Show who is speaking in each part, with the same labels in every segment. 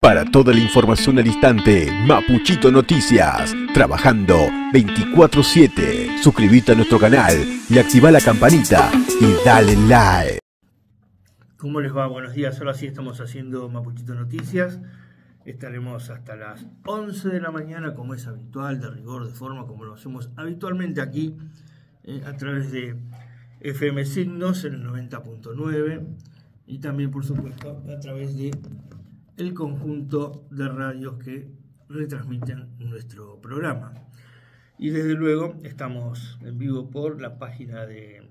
Speaker 1: Para toda la información al instante, Mapuchito Noticias, trabajando 24/7. Suscríbete a nuestro canal y activa la campanita y dale like.
Speaker 2: ¿Cómo les va? Buenos días, ahora sí estamos haciendo Mapuchito Noticias. Estaremos hasta las 11 de la mañana, como es habitual, de rigor, de forma, como lo hacemos habitualmente aquí, a través de FM Signos en el 90.9 y también, por supuesto, a través de el conjunto de radios que retransmiten nuestro programa. Y desde luego estamos en vivo por la página de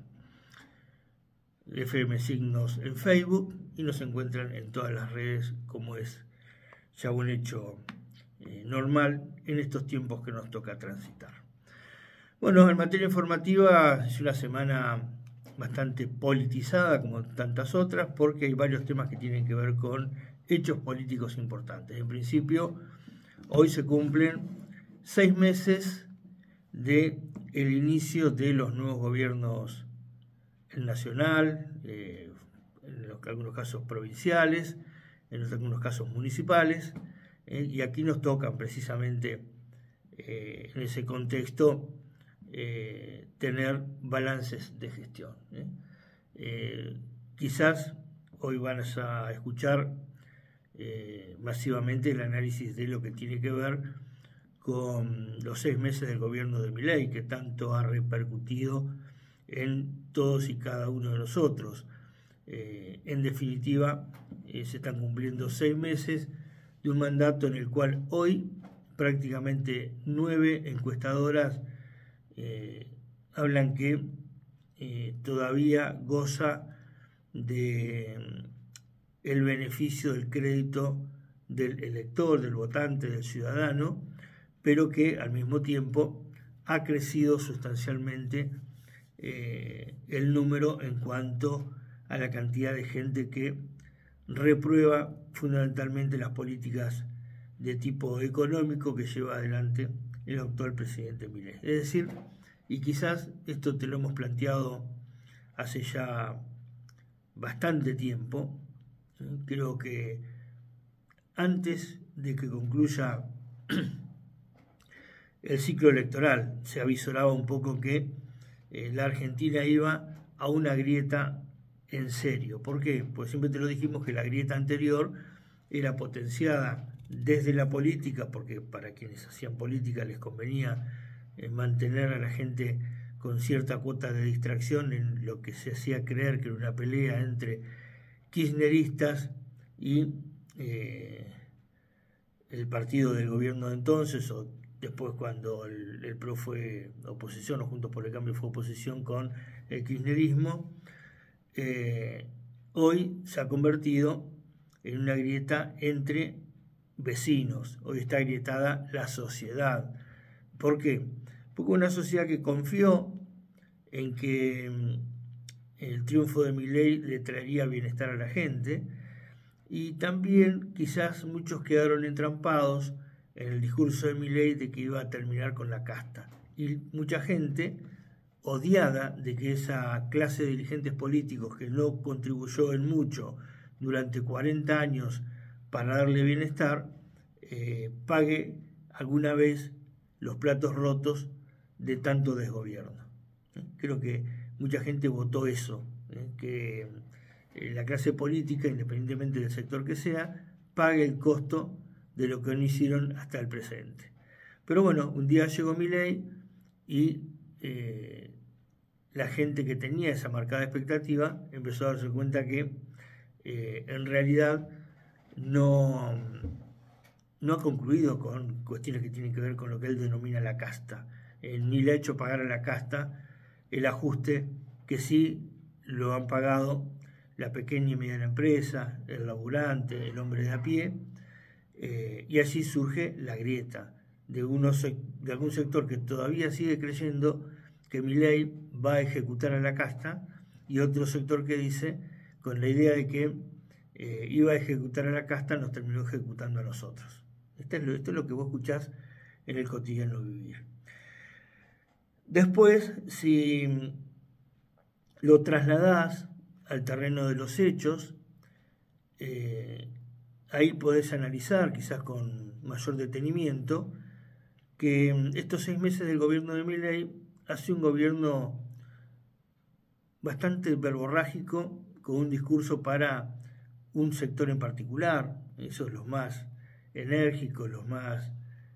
Speaker 2: FM Signos en Facebook y nos encuentran en todas las redes, como es ya un hecho normal en estos tiempos que nos toca transitar. Bueno, en materia informativa es una semana bastante politizada como tantas otras, porque hay varios temas que tienen que ver con hechos políticos importantes. En principio, hoy se cumplen 6 meses del inicio de los nuevos gobiernos, el nacional, en algunos casos provinciales, en algunos casos municipales, y aquí nos tocan precisamente en ese contexto tener balances de gestión. Quizás hoy van a escuchar masivamente el análisis de lo que tiene que ver con los 6 meses del gobierno de Milei, que tanto ha repercutido en todos y cada uno de nosotros. En definitiva, se están cumpliendo 6 meses de un mandato en el cual hoy prácticamente 9 encuestadoras hablan que todavía goza de el beneficio del crédito del elector, del votante, del ciudadano, pero que al mismo tiempo ha crecido sustancialmente el número en cuanto a la cantidad de gente que reprueba fundamentalmente las políticas de tipo económico que lleva adelante el actual presidente Milei. Es decir, y quizás esto te lo hemos planteado hace ya bastante tiempo, creo que antes de que concluya el ciclo electoral se avisoraba un poco que la Argentina iba a una grieta en serio. ¿Por qué? Pues siempre te lo dijimos que la grieta anterior era potenciada desde la política, porque para quienes hacían política les convenía mantener a la gente con cierta cuota de distracción en lo que se hacía creer que era una pelea entre kirchneristas y el partido del gobierno de entonces, o después cuando el PRO fue oposición, o Juntos por el Cambio fue oposición con el kirchnerismo. Hoy se ha convertido en una grieta entre vecinos. Hoy está agrietada la sociedad. ¿Por qué? Porque una sociedad que confió en que el triunfo de Milei le traería bienestar a la gente, y también quizás muchos quedaron entrampados en el discurso de Milei de que iba a terminar con la casta, y mucha gente odiada de que esa clase de dirigentes políticos que no contribuyó en mucho durante 40 años para darle bienestar, pague alguna vez los platos rotos de tanto desgobierno. Creo que mucha gente votó eso, que la clase política, independientemente del sector que sea, pague el costo de lo que no hicieron hasta el presente. Pero bueno, un día llegó Milei y la gente que tenía esa marcada expectativa empezó a darse cuenta que en realidad no ha concluido con cuestiones que tienen que ver con lo que él denomina la casta, ni le ha hecho pagar a la casta el ajuste que sí lo han pagado la pequeña y mediana empresa, el laburante, el hombre de a pie, y así surge la grieta de algún sector que todavía sigue creyendo que Milei va a ejecutar a la casta, y otro sector que dice, con la idea de que iba a ejecutar a la casta, nos terminó ejecutando a nosotros. Esto es lo que vos escuchás en el cotidiano vivir. Después, si lo trasladás al terreno de los hechos, ahí podés analizar, quizás con mayor detenimiento, que estos 6 meses del gobierno de Milei hace un gobierno bastante verborrágico, con un discurso para un sector en particular, esos los más enérgicos, los más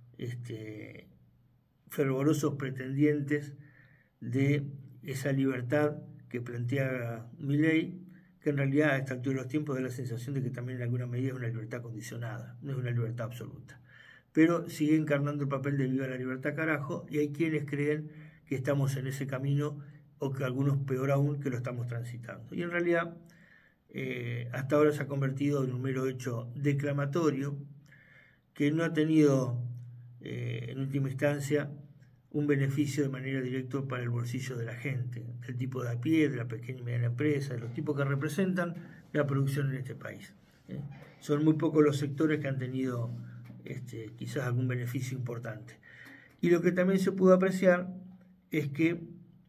Speaker 2: fervorosos pretendientes de esa libertad que plantea Milei, que en realidad a esta altura de los tiempos da la sensación de que también en alguna medida es una libertad condicionada, no es una libertad absoluta. Pero sigue encarnando el papel de viva la libertad carajo, y hay quienes creen que estamos en ese camino, o que algunos peor aún, que lo estamos transitando. Y en realidad hasta ahora se ha convertido en un mero hecho declamatorio que no ha tenido en última instancia un beneficio de manera directa para el bolsillo de la gente, del tipo de a pie, de la pequeña y mediana empresa, de los tipos que representan la producción en este país. Son muy pocos los sectores que han tenido quizás algún beneficio importante. Y lo que también se pudo apreciar es que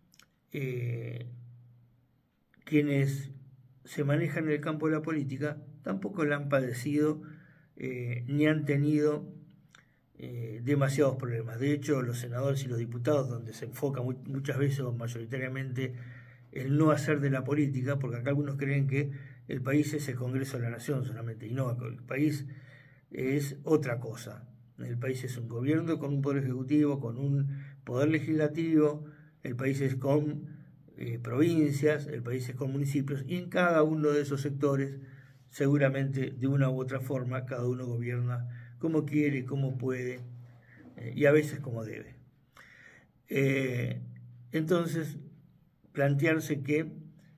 Speaker 2: quienes se manejan en el campo de la política tampoco la han padecido ni han tenido demasiados problemas. De hecho, los senadores y los diputados, donde se enfoca muchas veces o mayoritariamente el no hacer de la política, porque acá algunos creen que el país es el Congreso de la Nación solamente, y no, el país es otra cosa. El país es un gobierno con un poder ejecutivo, con un poder legislativo, el país es con provincias, el país es con municipios, y en cada uno de esos sectores, seguramente de una u otra forma, cada uno gobierna como quiere, como puede, y a veces como debe. Entonces, plantearse que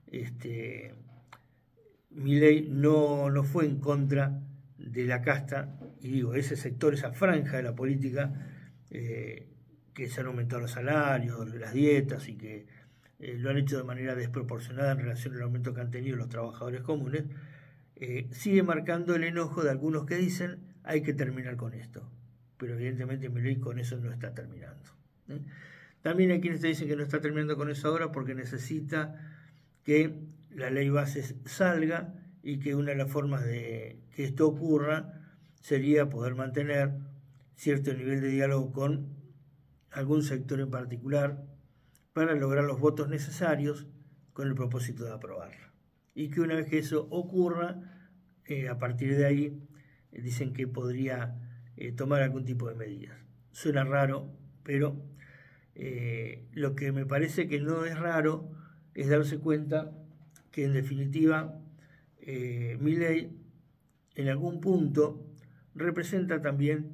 Speaker 2: Milei no fue en contra de la casta, y digo, ese sector, esa franja de la política, que se han aumentado los salarios, las dietas, y que lo han hecho de manera desproporcionada en relación al aumento que han tenido los trabajadores comunes, sigue marcando el enojo de algunos que dicen hay que terminar con esto, pero evidentemente Milei con eso no está terminando. También hay quienes te dicen que no está terminando con eso ahora porque necesita que la ley bases salga, y que una de las formas de que esto ocurra sería poder mantener cierto nivel de diálogo con algún sector en particular para lograr los votos necesarios con el propósito de aprobarla. Y que una vez que eso ocurra, a partir de ahí dicen que podría tomar algún tipo de medidas. Suena raro, pero lo que me parece que no es raro es darse cuenta que en definitiva Milei en algún punto representa también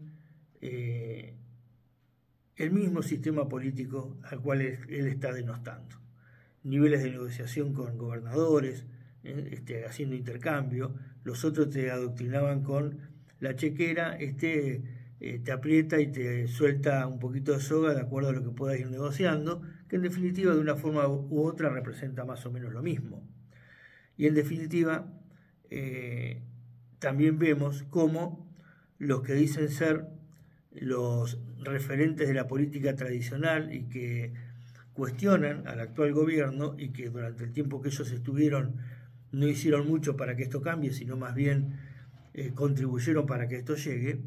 Speaker 2: el mismo sistema político al cual él está denostando. Niveles de negociación con gobernadores, haciendo intercambio. Los otros te adoctrinaban con la chequera, te aprieta y te suelta un poquito de soga de acuerdo a lo que puedas ir negociando, que en definitiva de una forma u otra representa más o menos lo mismo. Y en definitiva también vemos cómo los que dicen ser los referentes de la política tradicional y que cuestionan al actual gobierno, y que durante el tiempo que ellos estuvieron no hicieron mucho para que esto cambie, sino más bien contribuyeron para que esto llegue,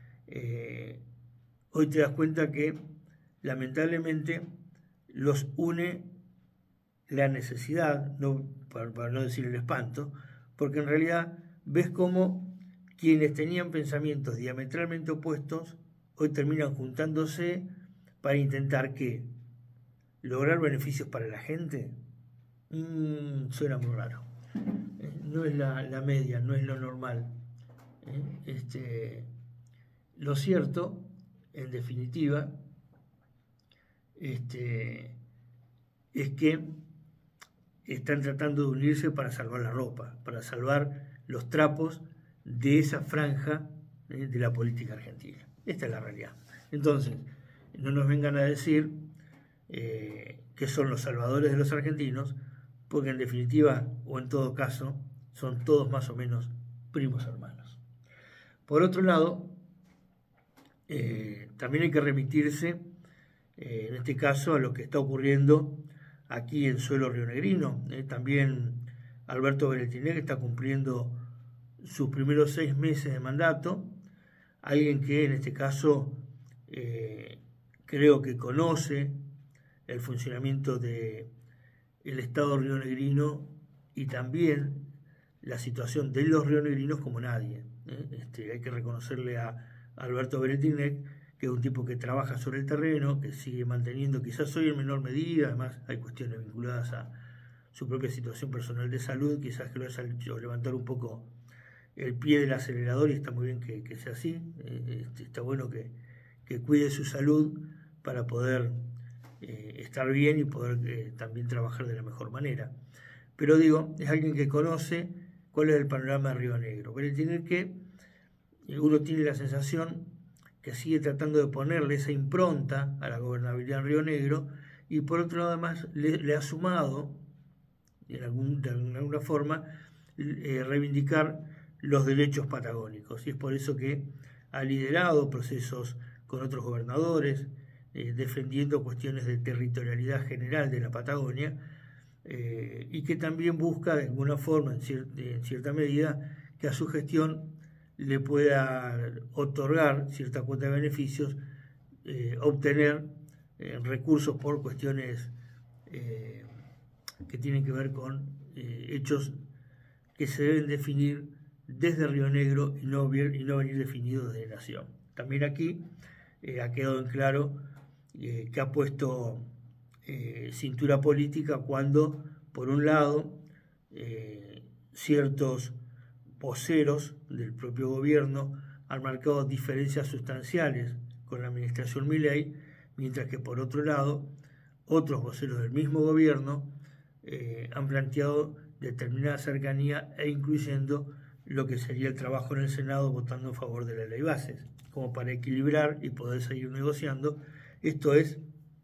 Speaker 2: hoy te das cuenta que lamentablemente los une la necesidad, para no decir el espanto, porque en realidad ves cómo quienes tenían pensamientos diametralmente opuestos hoy terminan juntándose para intentar ¿qué? Lograr beneficios para la gente. Suena muy raro. No es la media, no es lo normal. Lo cierto, en definitiva, es que están tratando de unirse para salvar la ropa, para salvar los trapos de esa franja de la política argentina. Esta es la realidad. Entonces, no nos vengan a decir que son los salvadores de los argentinos, porque en definitiva, o en todo caso, son todos más o menos primos hermanos. Por otro lado, también hay que remitirse, en este caso, a lo que está ocurriendo aquí en suelo rionegrino. También Alberto Berrettini está cumpliendo sus primeros 6 meses de mandato, alguien que en este caso creo que conoce el funcionamiento del Estado rionegrino y también la situación de los rionegrinos como nadie. Hay que reconocerle a Alberto Beretinec, que es un tipo que trabaja sobre el terreno, que sigue manteniendo, quizás hoy en menor medida, además hay cuestiones vinculadas a su propia situación personal de salud, quizás que lo haya hecho levantar un poco el pie del acelerador, y está muy bien que sea así. Está bueno que cuide su salud para poder estar bien y poder también trabajar de la mejor manera. Pero digo, es alguien que conoce cuál es el panorama de Río Negro. Pero tiene que, uno tiene la sensación que sigue tratando de ponerle esa impronta a la gobernabilidad en Río Negro, y por otro lado además le ha sumado, de alguna forma, reivindicar los derechos patagónicos. Y es por eso que ha liderado procesos con otros gobernadores, defendiendo cuestiones de territorialidad general de la Patagonia, y que también busca de alguna forma, en cierta medida, que a su gestión le pueda otorgar cierta cuota de beneficios, obtener recursos por cuestiones que tienen que ver con hechos que se deben definir desde Río Negro y no venir definidos desde Nación. También aquí ha quedado en claro que ha puesto cintura política cuando, por un lado, ciertos voceros del propio gobierno han marcado diferencias sustanciales con la administración Milei, mientras que por otro lado, otros voceros del mismo gobierno han planteado determinada cercanía e incluyendo lo que sería el trabajo en el Senado votando en favor de la ley bases, como para equilibrar y poder seguir negociando. Esto es,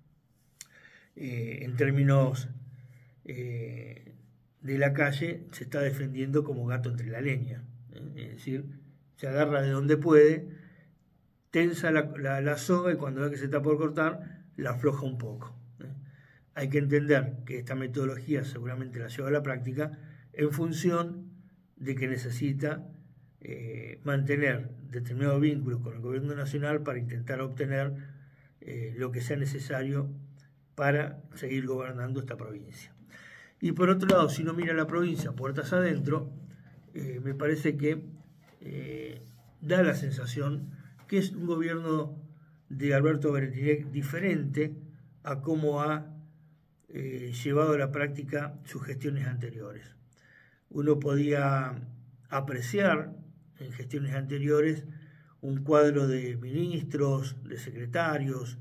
Speaker 2: en términos de la calle, se está defendiendo como gato entre la leña. Es decir, se agarra de donde puede, tensa la soga y cuando ve que se está por cortar, la afloja un poco. Hay que entender que esta metodología seguramente la lleva a la práctica en función de que necesita mantener determinados vínculos con el gobierno nacional para intentar obtener lo que sea necesario para seguir gobernando esta provincia. Y por otro lado, si uno mira la provincia puertas adentro, me parece que da la sensación que es un gobierno de Alberto Beretinec diferente a cómo ha llevado a la práctica sus gestiones anteriores. Uno podía apreciar en gestiones anteriores un cuadro de ministros, de secretarios,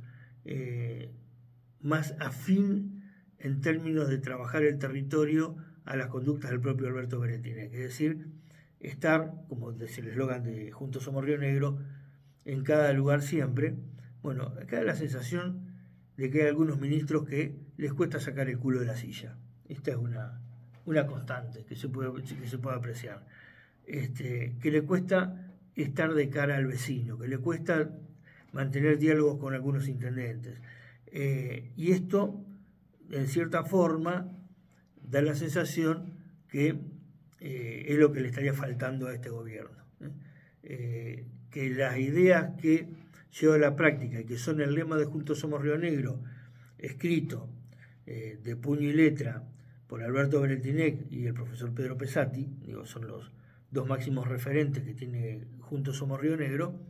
Speaker 2: más afín en términos de trabajar el territorio a las conductas del propio Alberto Beretinec, es decir, estar, como dice el eslogan de Juntos Somos Río Negro, en cada lugar siempre. Bueno, acá da la sensación de que hay algunos ministros que les cuesta sacar el culo de la silla. Esta es una constante que se puede apreciar. Que le cuesta estar de cara al vecino, que le cuesta mantener diálogos con algunos intendentes. Y esto, en cierta forma, da la sensación que es lo que le estaría faltando a este gobierno. Que las ideas que lleva a la práctica y que son el lema de Juntos Somos Río Negro, escrito de puño y letra por Alberto Beretinec y el profesor Pedro Pesati, son los dos máximos referentes que tiene Juntos Somos Río Negro,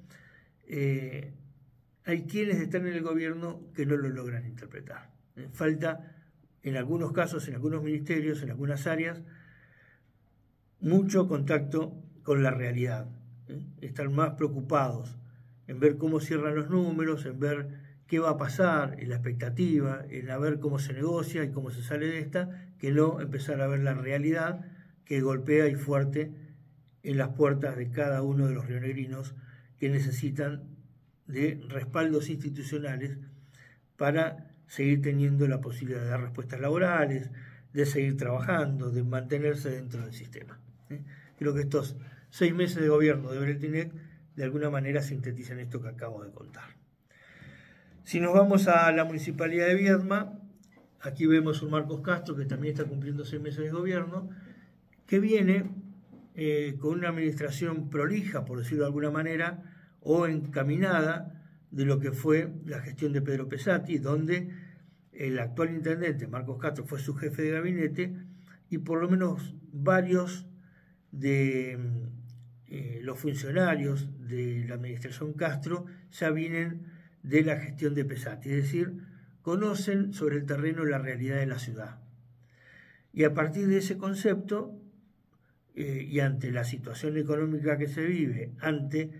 Speaker 2: hay quienes están en el gobierno que no lo logran interpretar. Falta, en algunos casos, en algunos ministerios, en algunas áreas, mucho contacto con la realidad. Están más preocupados en ver cómo cierran los números, en ver qué va a pasar, en la expectativa, en ver cómo se negocia y cómo se sale de esta, que no empezar a ver la realidad que golpea y fuerte en las puertas de cada uno de los rionegrinos que necesitan de respaldos institucionales para seguir teniendo la posibilidad de dar respuestas laborales, de seguir trabajando, de mantenerse dentro del sistema. Creo que estos 6 meses de gobierno de Beretinec de alguna manera sintetizan esto que acabo de contar. Si nos vamos a la Municipalidad de Viedma, aquí vemos un Marcos Castro que también está cumpliendo 6 meses de gobierno, que viene con una administración prolija, por decirlo de alguna manera, o encaminada de lo que fue la gestión de Pedro Pesati, donde el actual intendente, Marcos Castro, fue su jefe de gabinete, y por lo menos varios de los funcionarios de la administración Castro ya vienen de la gestión de Pesati, es decir, conocen sobre el terreno la realidad de la ciudad. Y a partir de ese concepto, y ante la situación económica que se vive, ante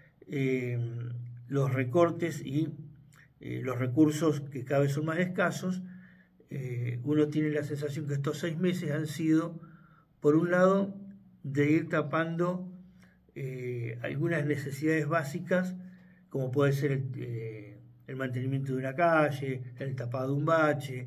Speaker 2: los recortes y los recursos que cada vez son más escasos, uno tiene la sensación que estos 6 meses han sido, por un lado, de ir tapando algunas necesidades básicas, como puede ser el mantenimiento de una calle, el tapado de un bache,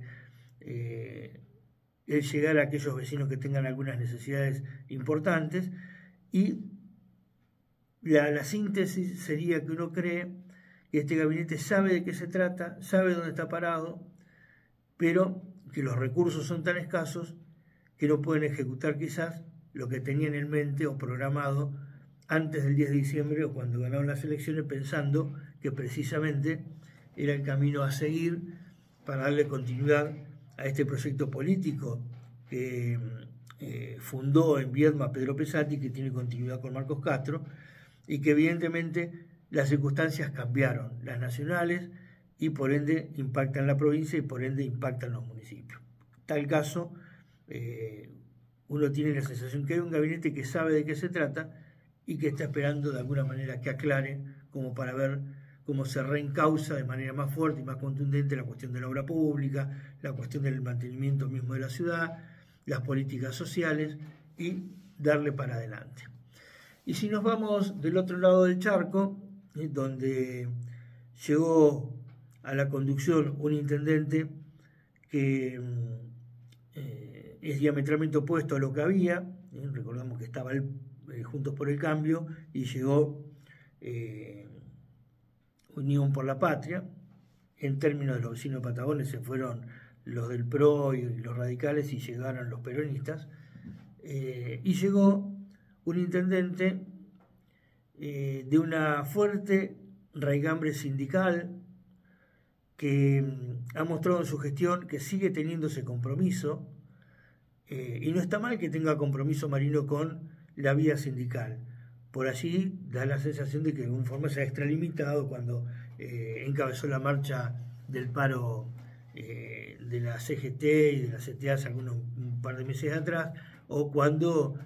Speaker 2: el llegar a aquellos vecinos que tengan algunas necesidades importantes, y la síntesis sería que uno cree que este gabinete sabe de qué se trata, sabe dónde está parado, pero que los recursos son tan escasos que no pueden ejecutar quizás lo que tenían en mente o programado antes del 10 de diciembre o cuando ganaron las elecciones, pensando que precisamente era el camino a seguir para darle continuidad a este proyecto político que fundó en Viedma Pedro Pesati, que tiene continuidad con Marcos Castro, y que evidentemente las circunstancias cambiaron, las nacionales, y por ende impactan la provincia y por ende impactan los municipios. En tal caso, uno tiene la sensación que hay un gabinete que sabe de qué se trata y que está esperando de alguna manera que aclare, como para ver cómo se reencausa de manera más fuerte y más contundente la cuestión de la obra pública, la cuestión del mantenimiento mismo de la ciudad, las políticas sociales, y darle para adelante. Y si nos vamos del otro lado del charco, donde llegó a la conducción un intendente que es diametralmente opuesto a lo que había, recordamos que estaba Juntos por el Cambio, y llegó Unión por la Patria. En términos de los vecinos patagones se fueron los del PRO y los radicales y llegaron los peronistas, y llegó un intendente de una fuerte raigambre sindical, que ha mostrado en su gestión que sigue teniendo ese compromiso, y no está mal que tenga compromiso Marino con la vía sindical. Por allí da la sensación de que de alguna forma se ha extralimitado cuando encabezó la marcha del paro de la CGT y de la CTA hace un par de meses atrás, o cuando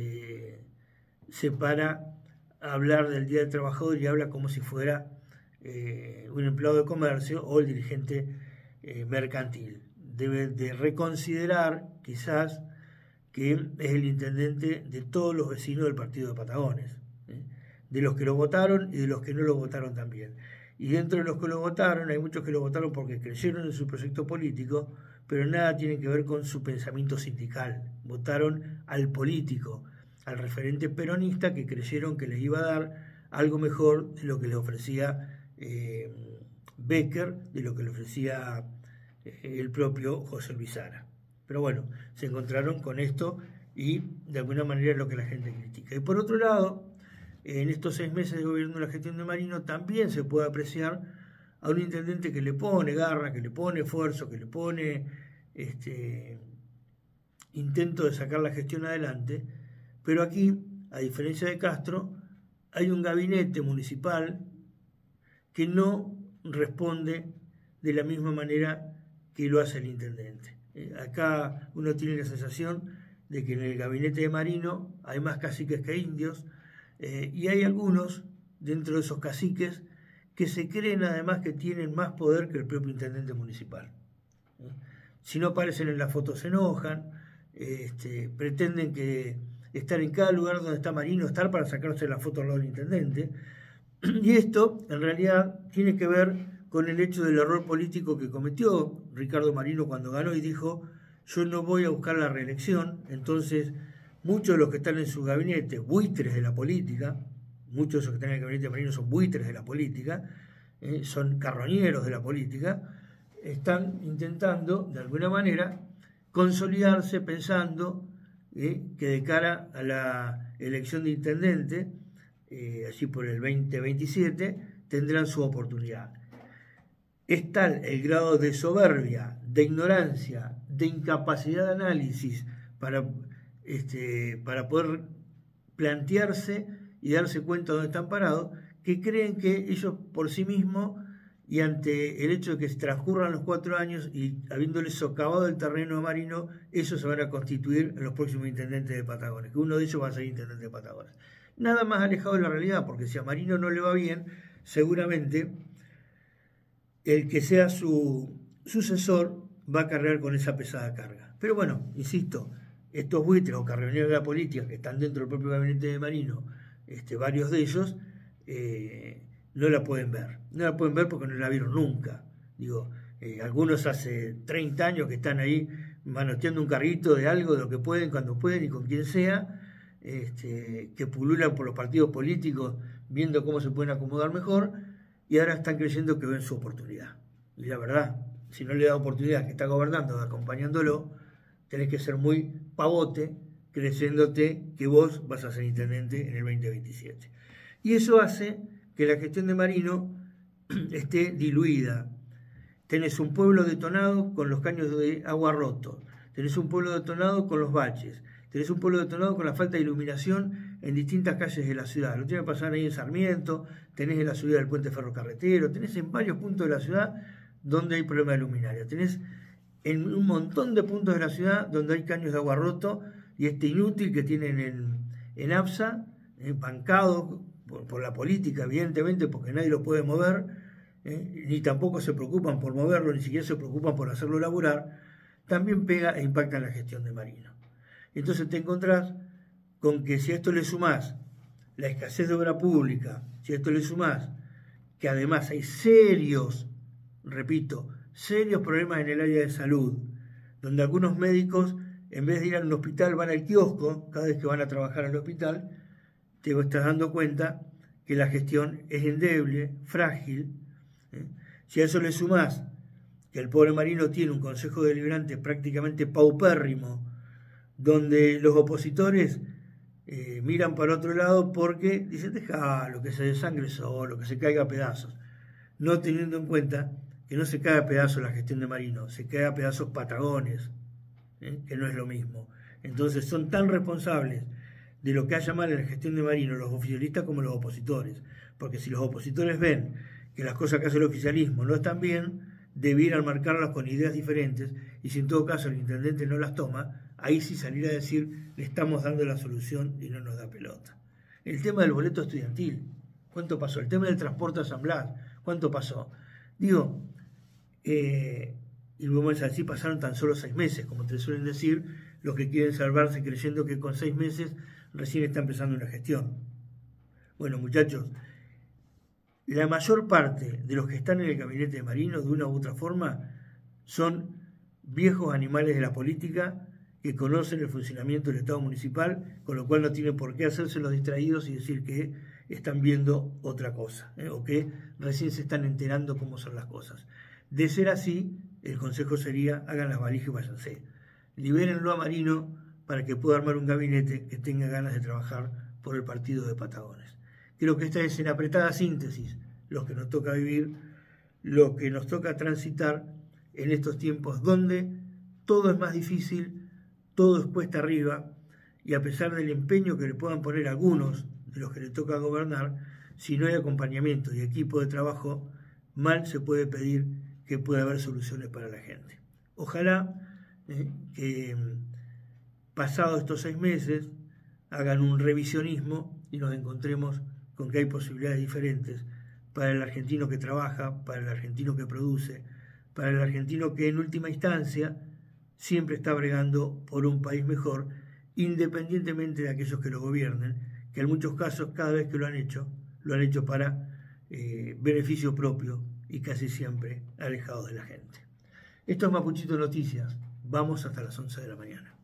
Speaker 2: se para a hablar del Día del Trabajador y habla como si fuera un empleado de comercio o el dirigente mercantil. Debe de reconsiderar quizás que es el intendente de todos los vecinos del partido de Patagones, de los que lo votaron y de los que no lo votaron también. Y dentro de los que lo votaron, hay muchos que lo votaron porque creyeron en su proyecto político, pero nada tiene que ver con su pensamiento sindical. Votaron al político, al referente peronista, que creyeron que les iba a dar algo mejor de lo que le ofrecía Becker, de lo que le ofrecía el propio José Luis Sara. Pero bueno, se encontraron con esto y de alguna manera es lo que la gente critica. Y por otro lado, en estos 6 meses de gobierno de la gestión de Marino también se puede apreciar a un intendente que le pone garra, que le pone esfuerzo, que le pone intento de sacar la gestión adelante, pero aquí, a diferencia de Castro, hay un gabinete municipal que no responde de la misma manera que lo hace el intendente. Acá uno tiene la sensación de que en el gabinete de Marino hay más caciques que indios, y hay algunos dentro de esos caciques que se creen además que tienen más poder que el propio intendente municipal. Si no aparecen en la foto se enojan, pretenden que estar en cada lugar donde está Marino, estar para sacarse la foto al lado del intendente, y esto en realidad tiene que ver con el hecho del error político que cometió Ricardo Marino cuando ganó y dijo: yo no voy a buscar la reelección. Entonces muchos de los que están en su gabinete, buitres de la política, muchos de esos que están en el gabinete de Marino son buitres de la política, son carroñeros de la política, están intentando de alguna manera consolidarse pensando que de cara a la elección de intendente, allí por el 2027, tendrán su oportunidad. Es tal el grado de soberbia, de ignorancia, de incapacidad de análisis para poder plantearse y darse cuenta de dónde están parados, que creen que ellos por sí mismos, y ante el hecho de que se transcurran los 4 años y habiéndoles socavado el terreno a Marino, ellos se van a constituir en los próximos intendentes de Patagones, que uno de ellos va a ser intendente de Patagones. Nada más alejado de la realidad, porque si a Marino no le va bien, seguramente el que sea su sucesor va a cargar con esa pesada carga. Pero bueno, insisto, estos buitres o carroñeros de la política que están dentro del propio gabinete de Marino, varios de ellos, no la pueden ver. No la pueden ver porque no la vieron nunca. Digo, algunos hace 30 años que están ahí manoteando un carrito de algo, de lo que pueden, cuando pueden y con quien sea, que pululan por los partidos políticos viendo cómo se pueden acomodar mejor, y ahora están creyendo que ven su oportunidad. Y la verdad, si no le da oportunidad que está gobernando, acompañándolo, tenés que ser muy pavote creyéndote que vos vas a ser intendente en el 2027. Y eso hace que la gestión de Marino esté diluida. Tenés un pueblo detonado con los caños de agua rotos, tenés un pueblo detonado con los baches, tenés un pueblo detonado con la falta de iluminación en distintas calles de la ciudad. Lo tiene que pasar ahí en Sarmiento, tenés en la subida del puente ferrocarretero, tenés en varios puntos de la ciudad donde hay problemas de luminaria, tenés en un montón de puntos de la ciudad donde hay caños de agua roto, y inútil que tienen en APSA, bancado por la política, evidentemente, porque nadie lo puede mover, ni tampoco se preocupan por moverlo, ni siquiera se preocupan por hacerlo laburar, también pega e impacta en la gestión de Marino. Entonces te encontrás con que si a esto le sumás la escasez de obra pública, si a esto le sumás que además hay serios, repito, serios problemas en el área de salud, donde algunos médicos, en vez de ir a un hospital, van al kiosco cada vez que van a trabajar al hospital, te estás dando cuenta que la gestión es endeble, frágil. Si a eso le sumás que el pobre Marino tiene un consejo deliberante prácticamente paupérrimo, donde los opositores miran para otro lado porque dicen, déjalo, que se desangre solo, que se caiga a pedazos, no teniendo en cuenta que no se cae a pedazos la gestión de Marino, se cae a pedazos Patagones, que no es lo mismo. Entonces son tan responsables de lo que haya mal en la gestión de Marino los oficialistas como los opositores, porque si los opositores ven que las cosas que hace el oficialismo no están bien, debieran marcarlas con ideas diferentes, y si en todo caso el intendente no las toma, ahí sí salir a decir, le estamos dando la solución y no nos da pelota. El tema del boleto estudiantil, ¿cuánto pasó? El tema del transporte a San Blas, ¿cuánto pasó? Digo, y vamos a decir, pasaron tan solo 6 meses, como te suelen decir los que quieren salvarse creyendo que con 6 meses recién está empezando una gestión. Bueno, muchachos, la mayor parte de los que están en el gabinete de Marino, de una u otra forma, son viejos animales de la política que conocen el funcionamiento del Estado municipal, con lo cual no tienen por qué hacerse los distraídos y decir que están viendo otra cosa, o que recién se están enterando cómo son las cosas. De ser así, el consejo sería, hagan las valijas y váyanse. Libérenlo a Marino para que pueda armar un gabinete que tenga ganas de trabajar por el partido de Patagones. Creo que esta es, en apretada síntesis, lo que nos toca vivir, lo que nos toca transitar en estos tiempos donde todo es más difícil, todo es cuesta arriba, y a pesar del empeño que le puedan poner algunos de los que le toca gobernar, si no hay acompañamiento y equipo de trabajo, mal se puede pedir que pueda haber soluciones para la gente. Ojalá que pasados estos 6 meses hagan un revisionismo y nos encontremos con que hay posibilidades diferentes para el argentino que trabaja, para el argentino que produce, para el argentino que en última instancia siempre está bregando por un país mejor, independientemente de aquellos que lo gobiernen, que en muchos casos, cada vez que lo han hecho para beneficio propio y casi siempre alejados de la gente. Esto es Mapuchito Noticias. Vamos hasta las 11 de la mañana.